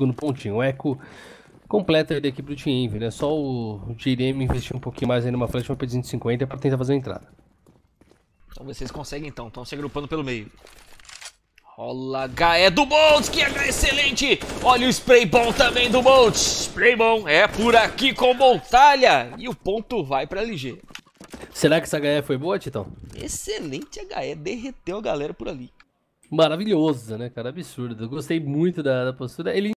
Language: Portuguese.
segundo pontinho. O Echo completa ele aqui pro Team Envy, né? Só o JDM investir um pouquinho mais aí numa flash, uma P250 pra tentar fazer a entrada. Vamos ver se eles conseguem então. Estão se agrupando pelo meio. Rola HE do Bolt, que HE excelente! Olha o spray bom também do Bolt. Spray bom, é por aqui com Montalha. E o ponto vai pra LG. Será que essa HE foi boa, Titão? Excelente HE, derreteu a galera por ali. Maravilhosa, né, cara? Absurdo. Eu gostei muito da postura. Ele